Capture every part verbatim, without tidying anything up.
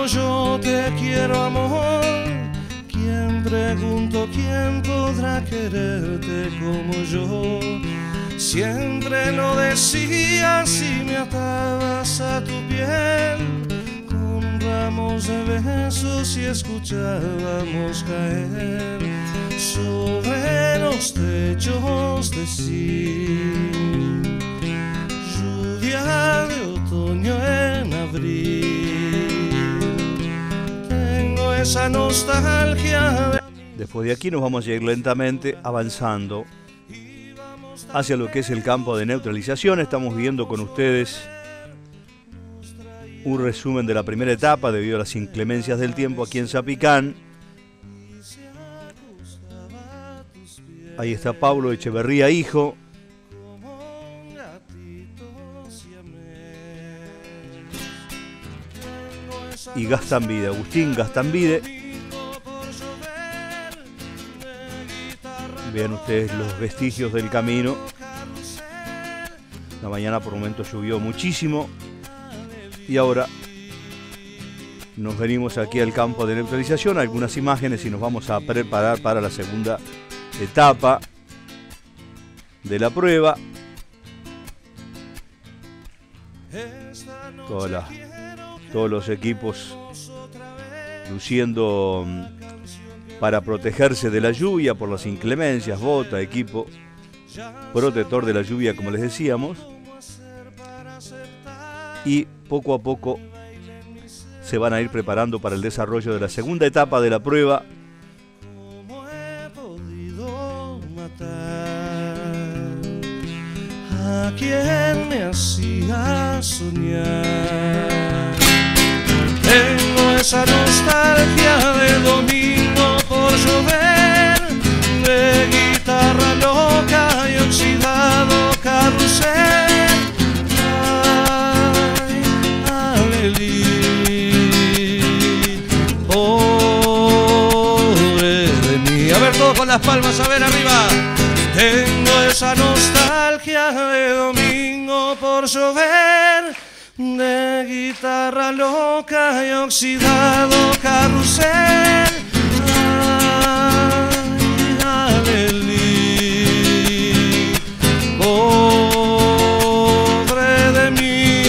como yo te quiero, amor. ¿Quién, pregunto, quién podrá quererte como yo? Siempre lo decías y me atabas a tu piel con ramos de besos y escuchábamos caer sobre los techos de zinc, lluvia de otoño en abril. Tengo esa nostalgia de... Después de aquí nos vamos a ir lentamente avanzando hacia lo que es el campo de neutralización. Estamos viendo con ustedes un resumen de la primera etapa debido a las inclemencias del tiempo aquí en Zapicán. Ahí está Pablo Echeverría, hijo. Y Gastambide, Agustín Gastambide. Vean ustedes los vestigios del camino. La mañana por momentos llovió muchísimo. Y ahora nos venimos aquí al campo de neutralización. Algunas imágenes y nos vamos a preparar para la segunda etapa de la prueba. Toda la, todos los equipos luciendo para protegerse de la lluvia por las inclemencias, bota, equipo protector de la lluvia, como les decíamos. Y poco a poco se van a ir preparando para el desarrollo de la segunda etapa de la prueba. A quien me hacía soñar. Tengo esa nostalgia de domingo por llover, de guitarra loca y oxidado carrusel. Ay, Alelí, pobre de mí. A ver, todos con las palmas, a ver, arriba. Tengo esa nostalgia de domingo por llover, de guitarra loca y oxidado carrusel. Ay, Alelí, pobre de mí.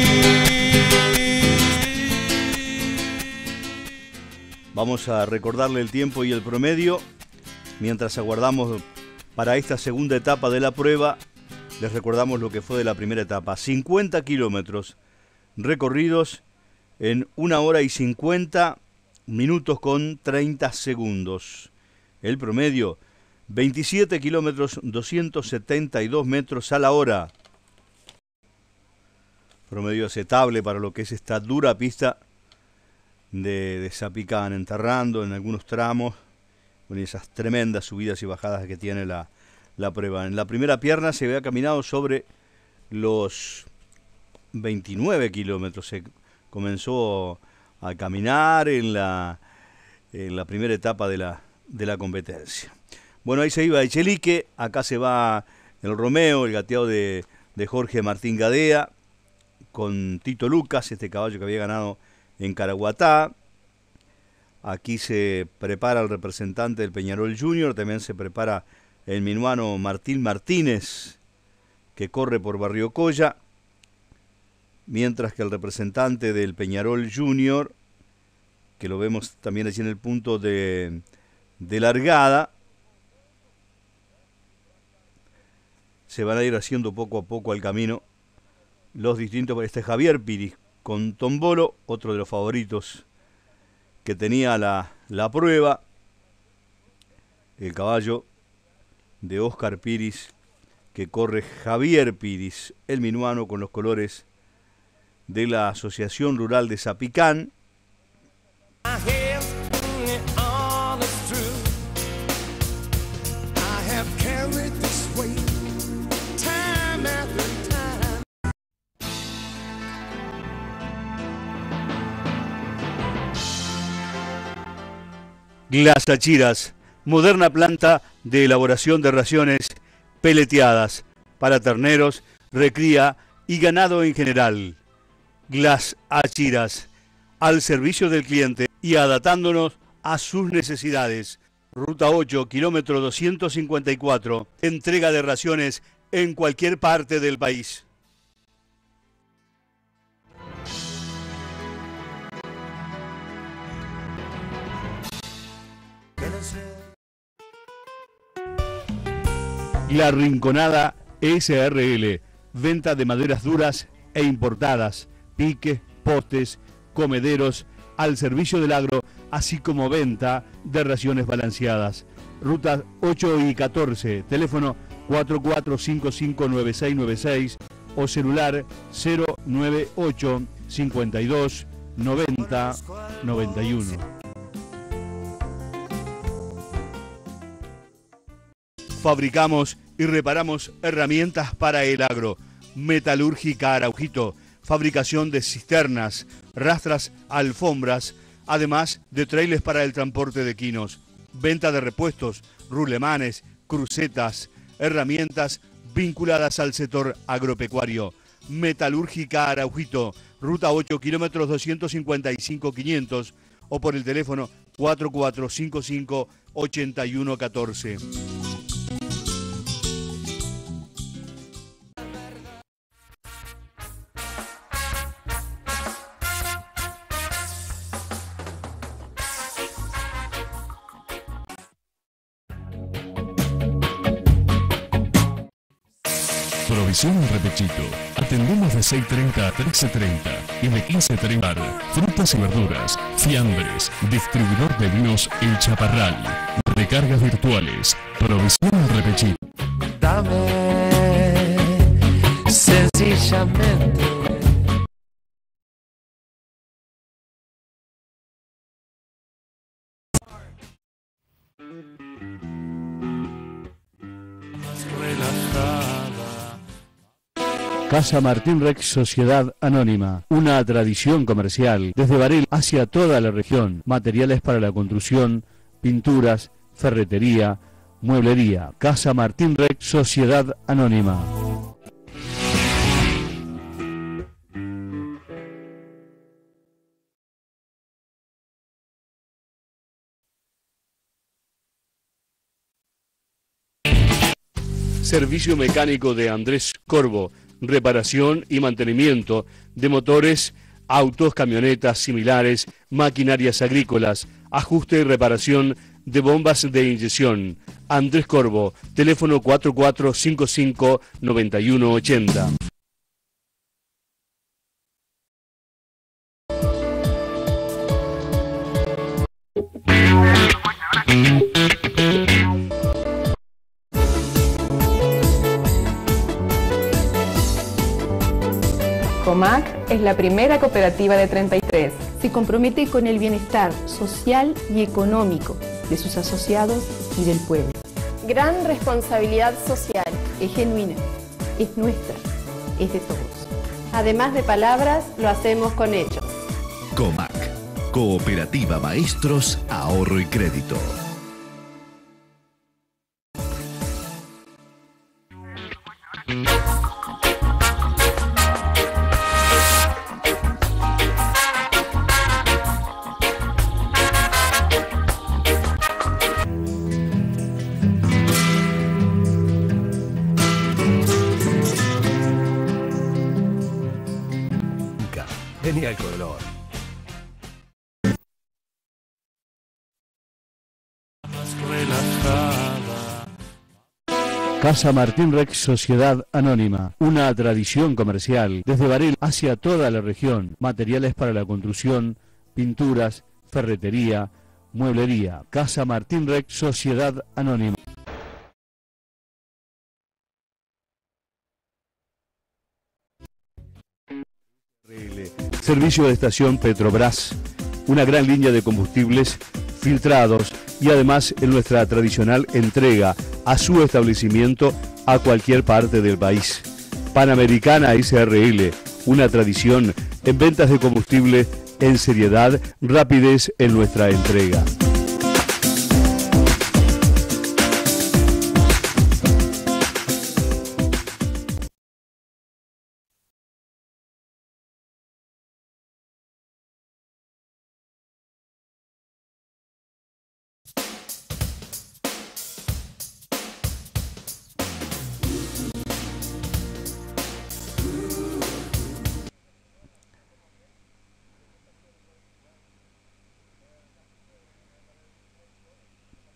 Vamos a recordarle el tiempo y el promedio mientras aguardamos para esta segunda etapa de la prueba. Les recordamos lo que fue de la primera etapa. cincuenta kilómetros recorridos en una hora y cincuenta minutos con treinta segundos. El promedio, veintisiete kilómetros, doscientos setenta y dos metros a la hora. Promedio aceptable para lo que es esta dura pista de, de Zapicán, enterrando en algunos tramos, con esas tremendas subidas y bajadas que tiene la, la prueba. En la primera pierna se había caminado sobre los veintinueve kilómetros. Se comenzó a caminar en la, en la primera etapa de la, de la competencia. Bueno, ahí se iba Echelique, acá se va el Romeo, el gateado de, de Jorge Martín Gadea, con Tito Lucas, este caballo que había ganado en Caraguatá. Aquí se prepara el representante del Peñarol Junior, también se prepara el minuano Martín Martínez, que corre por Barrio Colla, mientras que el representante del Peñarol Junior, que lo vemos también allí en el punto de, de largada, se van a ir haciendo poco a poco al camino los distintos. Este Javier Piris con Tombolo, otro de los favoritos que tenía la, la prueba, el caballo de Óscar Piris, que corre Javier Piris, el minuano, con los colores de la Asociación Rural de Zapicán. Las Achiras, moderna planta de elaboración de raciones peleteadas para terneros, recría y ganado en general. Las Achiras, al servicio del cliente y adaptándonos a sus necesidades. Ruta ocho, kilómetro doscientos cincuenta y cuatro, entrega de raciones en cualquier parte del país. La Rinconada S R L, venta de maderas duras e importadas, piques, postes, comederos, al servicio del agro, así como venta de raciones balanceadas. Rutas ocho y catorce, teléfono cuatro cuatro cinco cinco nueve seis nueve seis o celular cero nueve ocho cincuenta y dos noventa noventa y uno. Fabricamos y reparamos herramientas para el agro. Metalúrgica Araujito, fabricación de cisternas, rastras, alfombras, además de trailers para el transporte de quinos. Venta de repuestos, rulemanes, crucetas, herramientas vinculadas al sector agropecuario. Metalúrgica Araujito, ruta ocho, kilómetros doscientos cincuenta y cinco quinientos o por el teléfono cuatro cuatro cinco cinco ocho uno uno cuatro. Provisión en Repechito. Atendemos de seis treinta a trece treinta y de quince treinta. Frutas y verduras, fiambres, distribuidor de vinos El Chaparral. Recargas virtuales. Provisión en Repechito. Dame sencillamente. Casa Martín Rex Sociedad Anónima, una tradición comercial desde Varela hacia toda la región. Materiales para la construcción, pinturas, ferretería, mueblería. Casa Martín Rex Sociedad Anónima. Servicio mecánico de Andrés Corvo. Reparación y mantenimiento de motores, autos, camionetas similares, maquinarias agrícolas, ajuste y reparación de bombas de inyección. Andrés Corvo, teléfono cuatro cuatro cinco cinco nueve uno ocho cero. COMAC es la primera cooperativa de treinta y tres. Se compromete con el bienestar social y económico de sus asociados y del pueblo. Gran responsabilidad social. Es genuina, es nuestra, es de todos. Además de palabras, lo hacemos con hechos. COMAC, Cooperativa Maestros, Ahorro y Crédito. Genial color. Casa Martín Rex Sociedad Anónima, una tradición comercial desde Varela hacia toda la región. Materiales para la construcción, pinturas, ferretería, mueblería. Casa Martín Rex Sociedad Anónima. Servicio de estación Petrobras, una gran línea de combustibles filtrados y además en nuestra tradicional entrega a su establecimiento a cualquier parte del país. Panamericana S R L, una tradición en ventas de combustible en seriedad, rapidez en nuestra entrega.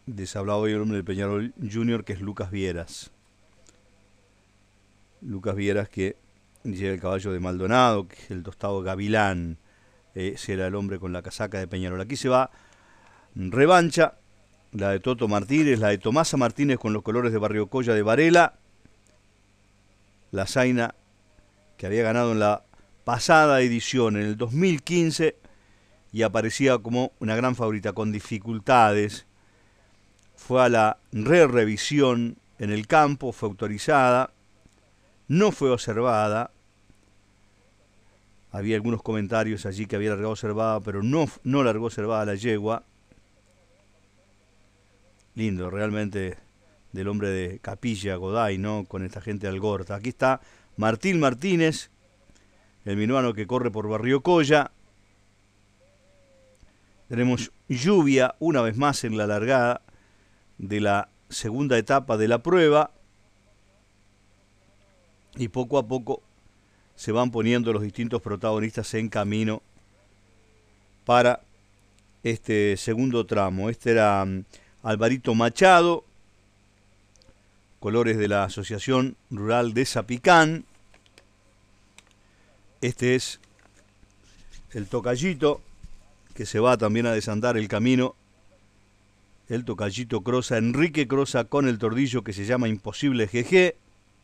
Les hablaba hoy el hombre del Peñarol Junior, que es Lucas Vieras. Lucas Vieras, que lleva el caballo de Maldonado, que es el tostado Gavilán. Ese era el hombre con la casaca de Peñarol. Aquí se va revancha, la de Toto Martínez, la de Tomasa Martínez con los colores de Barrio Colla de Varela. La zaina que había ganado en la pasada edición, en el dos mil quince, y aparecía como una gran favorita, con dificultades. Fue a la re-revisión en el campo, fue autorizada, no fue observada. Había algunos comentarios allí que había largado observada, pero no, no largó observada la yegua. Lindo, realmente, del hombre de Capilla, Goday, ¿no? Con esta gente de Algorta. Aquí está Martín Martínez, el minuano que corre por Barrio Colla. Tenemos lluvia una vez más en la largada de la segunda etapa de la prueba. Y poco a poco se van poniendo los distintos protagonistas en camino para este segundo tramo. Este era um, Alvarito Machado, colores de la Asociación Rural de Zapicán. Este es el Tocallito, que se va también a desandar el camino. El Tocallito Crosa, Enrique Crosa, con el tordillo que se llama Imposible G G.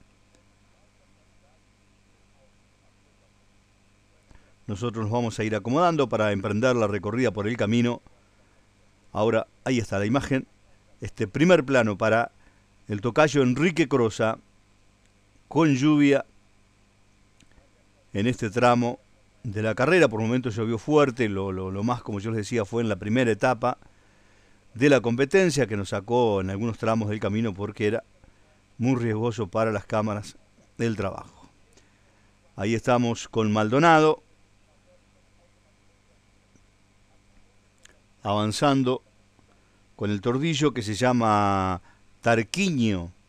Nosotros nos vamos a ir acomodando para emprender la recorrida por el camino. Ahora, ahí está la imagen. Este primer plano para el tocayo Enrique Crosa, con lluvia en este tramo de la carrera. Por momentos llovió fuerte, lo, lo, lo más, como yo les decía, fue en la primera etapa de la competencia, que nos sacó en algunos tramos del camino porque era muy riesgoso para las cámaras del trabajo. Ahí estamos con Maldonado, avanzando con el tordillo que se llama Tarquiño,